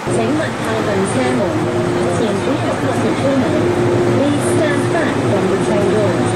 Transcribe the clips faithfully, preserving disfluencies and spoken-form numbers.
请勿靠近车门，前主游客请出门。Please stand back from the train doors.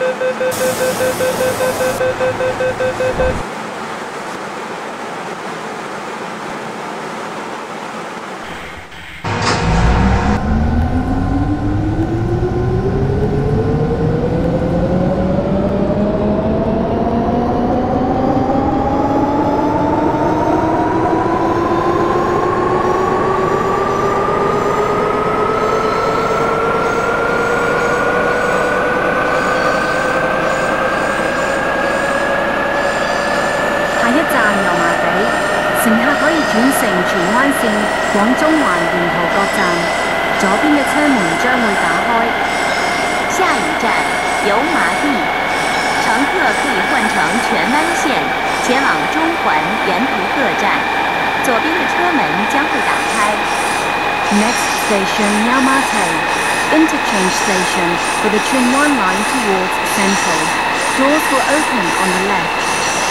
乘客可以轉乘荃灣線廣中環沿途各站，左邊嘅車門將會打開。 下一站油麻地，乘客可以换乘荃湾线前往中环沿途各站，左边的车门将会打开。 Next station Yaomate, interchange station for the Tsuen Wan line towards Central. Doors will open on the left.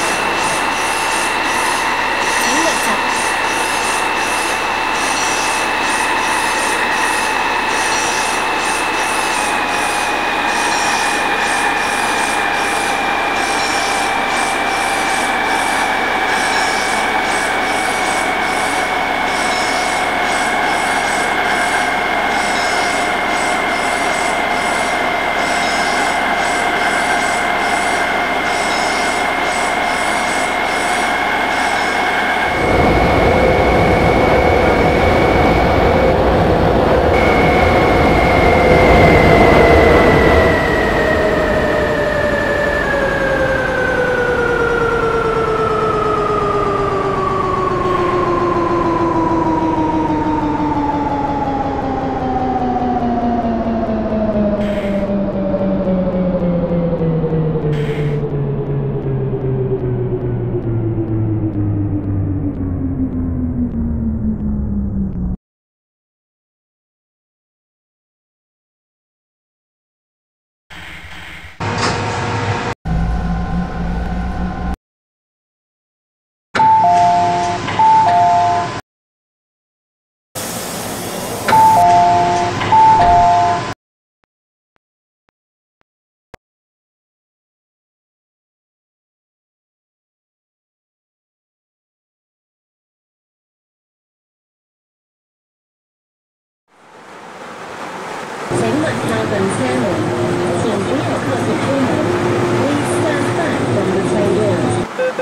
请勿靠近车门，前主游客请出门。Please stand back from the train doors.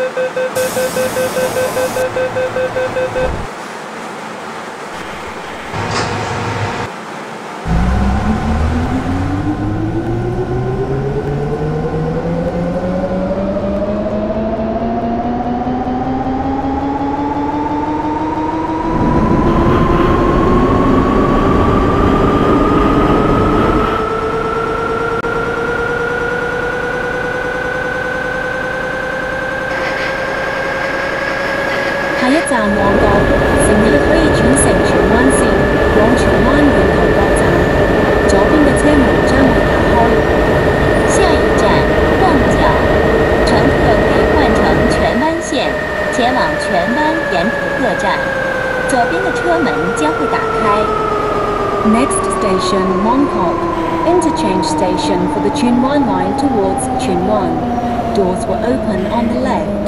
下一站旺角，乘客可以轉乘荃灣線往荃灣沿途各站，左邊嘅車門將會打開。 下一站旺角，乘客可以换乘荃湾线前往荃湾沿途各站，左边的车门将会打开。 Next station Mongkok, interchange station for the Tsuen Wan line towards Tsuen Wan. Doors will open on the left.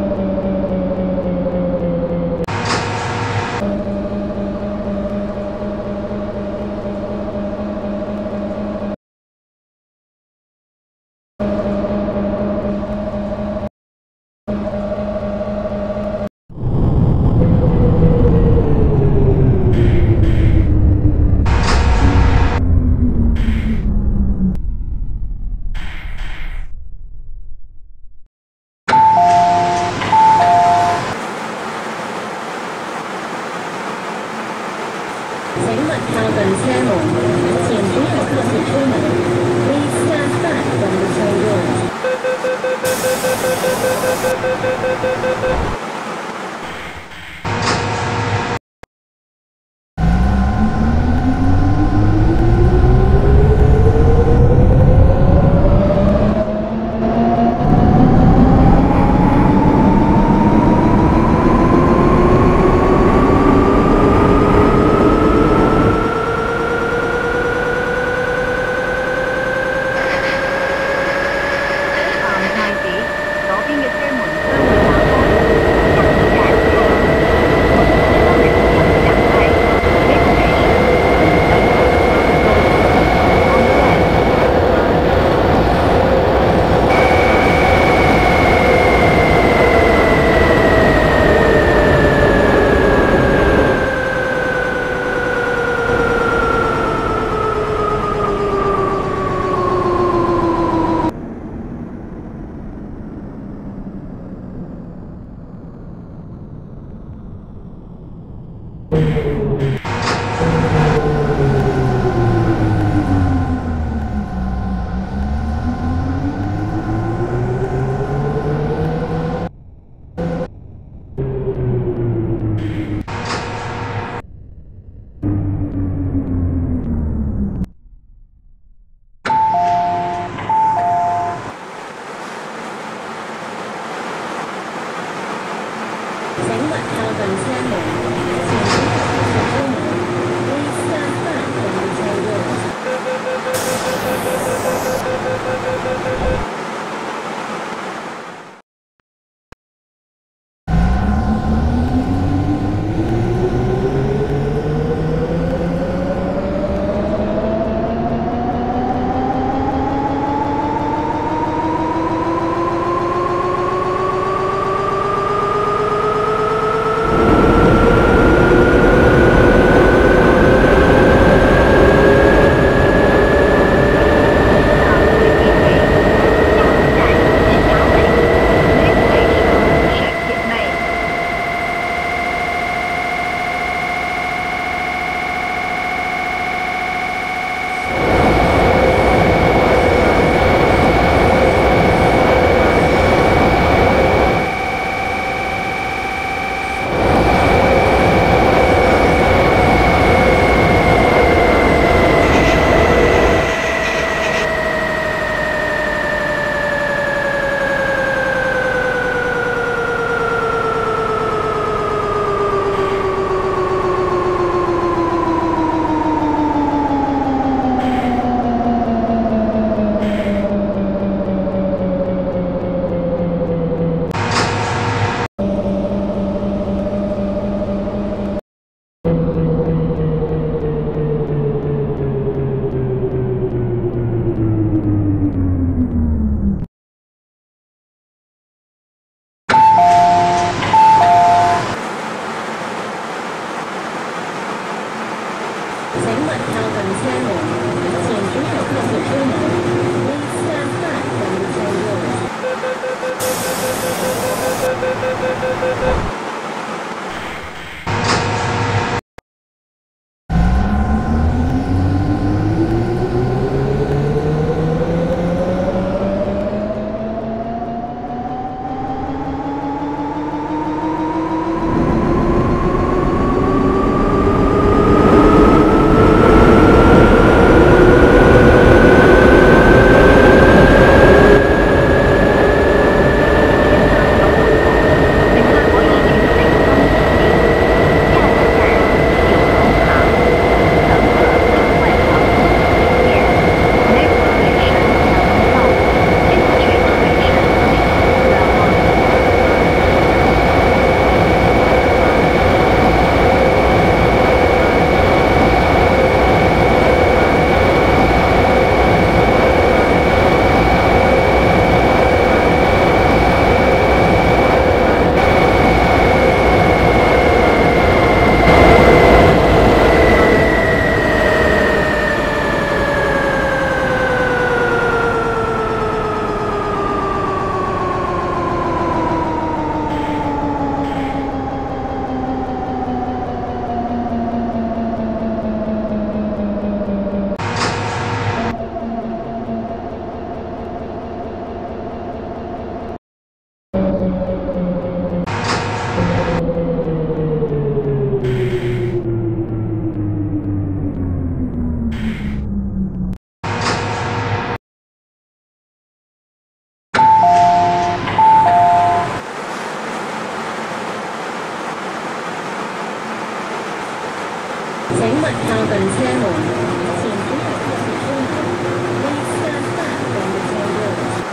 请勿靠近车門，前主遊客請出門。Please stand back from the train doors. 请 Tránh vượt theo gần xe một, chuyển hướng theo xe một, đi xa phải gần đi xe đường. Tránh vượt theo gần xe một, chuyển hướng theo xe số một, đi xa phải gần đi xe đường. Tránh vượt theo gần xe một, chuyển hướng theo xe số một, đi xa phải gần đi xe đường.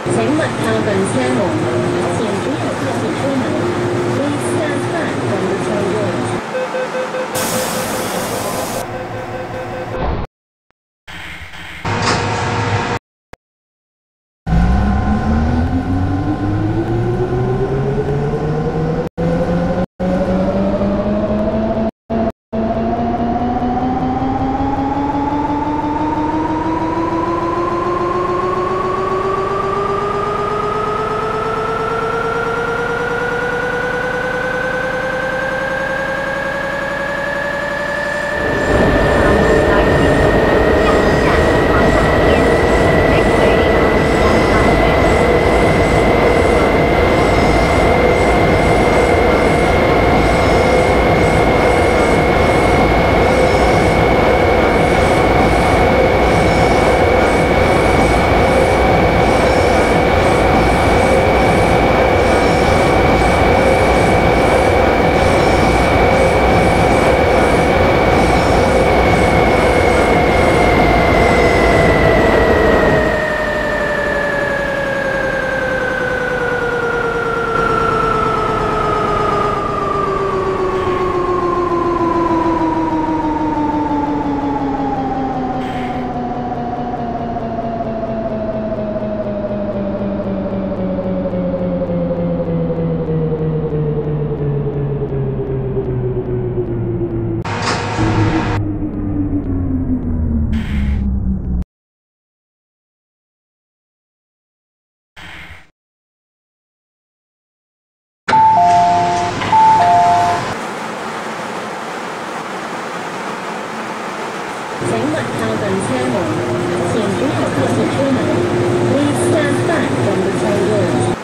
请勿靠近车门，前主要特别车门。Please stand back from the tail doors. 请勿靠近车门，前主要特别车门。Please stand back from the tail doors.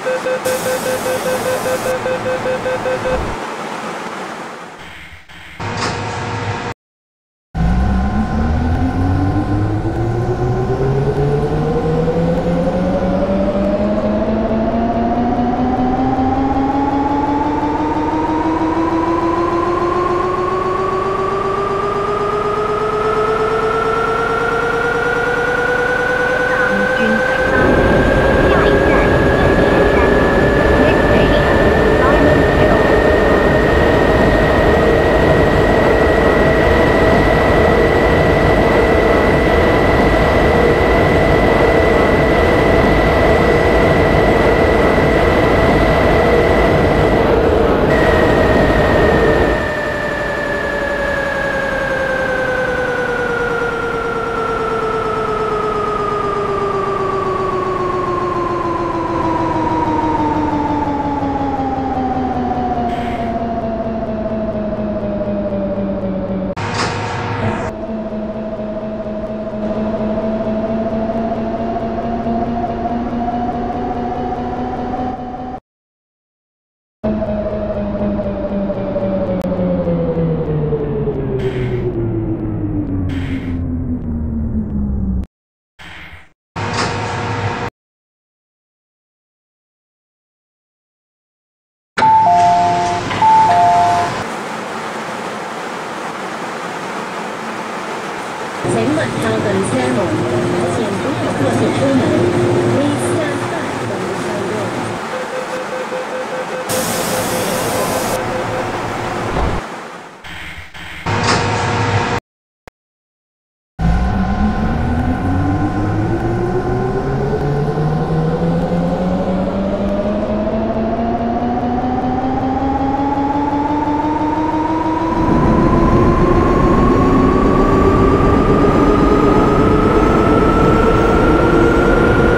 请勿靠近车门，前主要特别车门。Please stand back from the tail doors. 请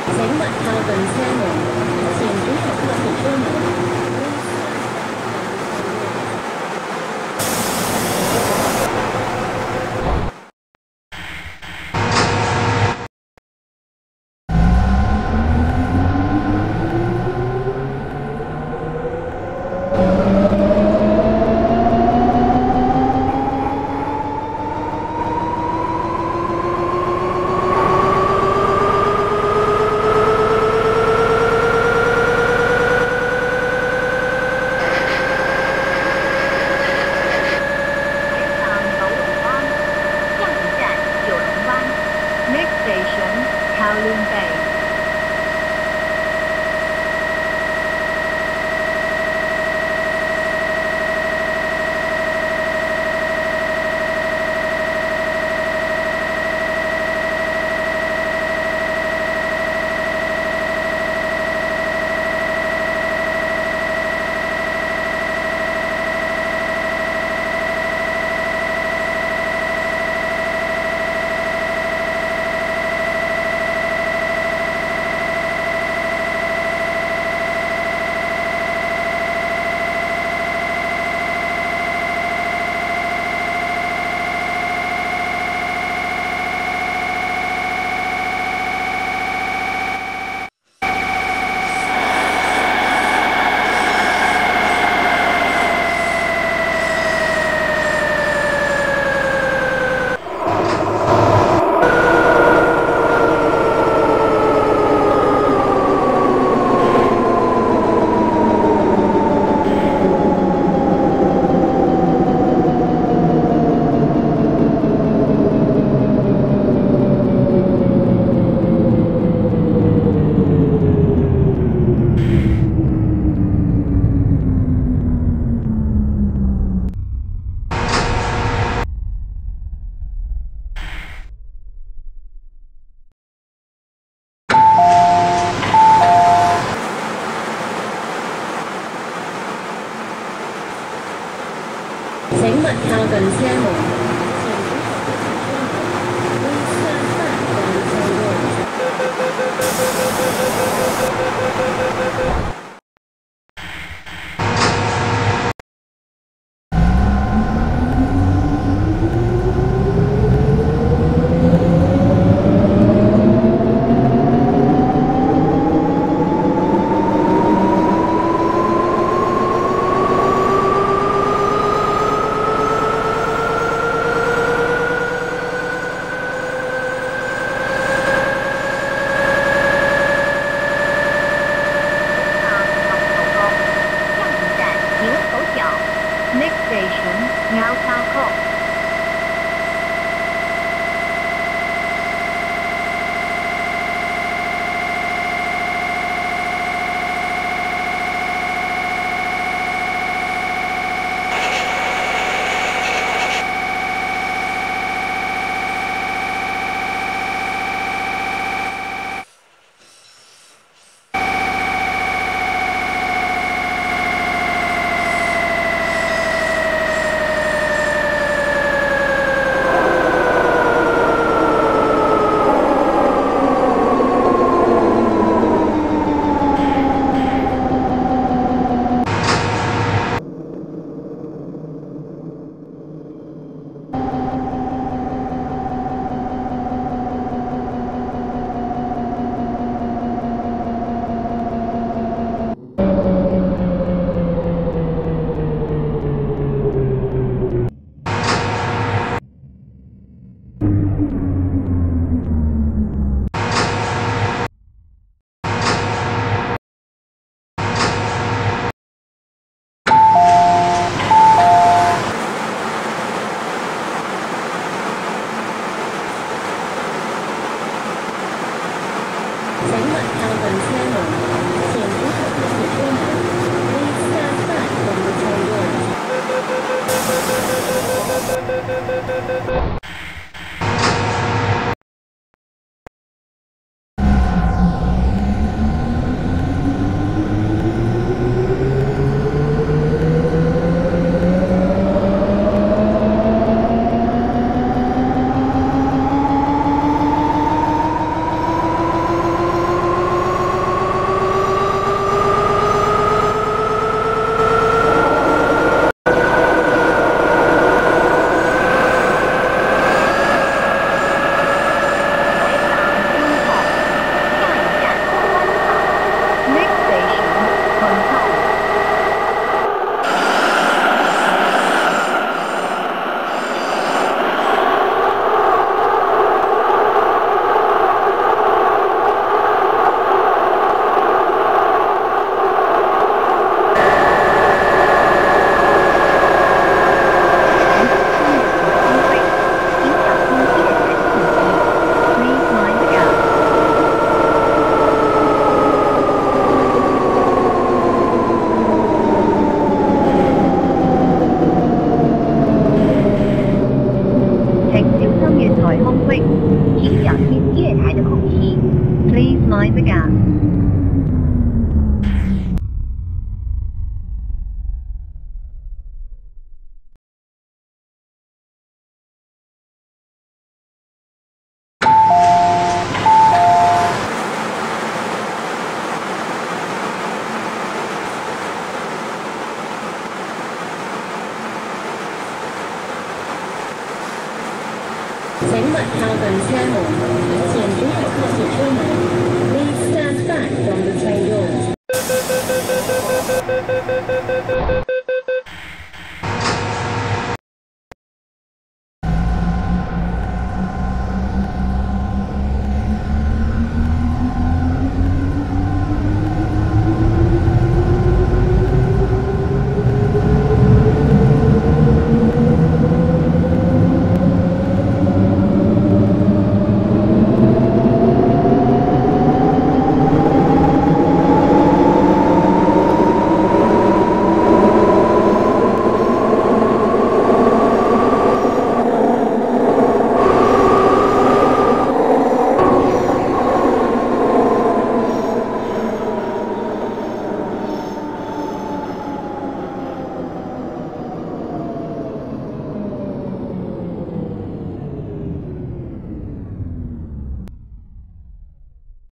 请勿靠近车门，前主乘客请出门。请勿靠近车门。 请小心月台的空隙。Please mind the gap. 請勿靠近車門。